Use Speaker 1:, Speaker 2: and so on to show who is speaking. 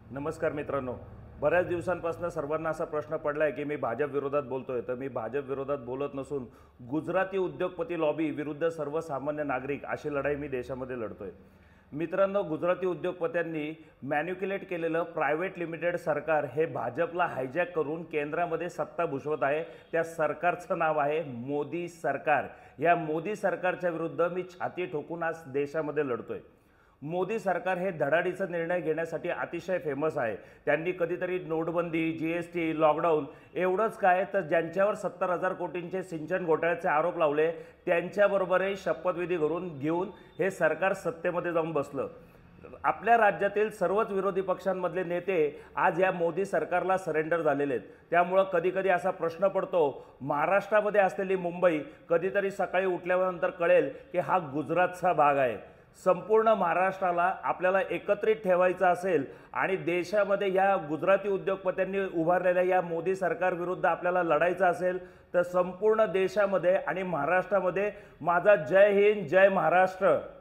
Speaker 1: नमस्कार मित्रांनो. बऱ्याच दिवसांपासून सर्वांना असा प्रश्न पडलाय की मी भाजप विरोधात बोलतोय. तर मी भाजप विरोधात बोलत नसून गुजराती उद्योगपती लॉबी विरुद्ध सर्वसामान्य नागरिक अशी लढाई मी देशामध्ये लढतोय. मित्रांनो, गुजराती उद्योगपत्यांनी मॅन्युक्युलेट केलेलं प्रायव्हेट लिमिटेड सरकार हे भाजपला हायजॅक करून केंद्रामध्ये सत्ता भूषवत आहे. त्या सरकारचं नाव आहे मोदी सरकार. या मोदी सरकारच्या विरुद्ध मी छाती ठोकून आज देशामध्ये लढतोय. मोदी सरकार हे धडाडीचा निर्णय घेण्यासाठी अतिशय फेमस आहे. त्यांनी कधीतरी नोटबंदी, GST, लॉकडाऊन एवढंच काय तर ज्यांच्यावर 70,000 कोटींचे सिंचन घोटाळ्याचे आरोप लावले त्यांच्याबरोबरही शपथविधी घेऊन हे सरकार सत्तेमध्ये जाऊन बसलं. आपल्या राज्यातील सर्वच विरोधी पक्षांमधले नेते आज या मोदी सरकारला सरेंडर झालेले आहेत. त्यामुळं कधीकधी असा प्रश्न पडतो, महाराष्ट्रामध्ये असलेली मुंबई कधीतरी सकाळी उठल्यानंतर कळेल की हा गुजरातचा भाग आहे. संपूर्ण महाराष्ट्राला आपल्याला एकत्रित ठेवायचं असेल आणि देशामध्ये या गुजराती उद्योगपत्यांनी उभारलेल्या या मोदी सरकार विरुद्ध आपल्याला लढायचं असेल तर संपूर्ण देशामध्ये आणि महाराष्ट्रामध्ये माझा जय हिंद, जय महाराष्ट्र.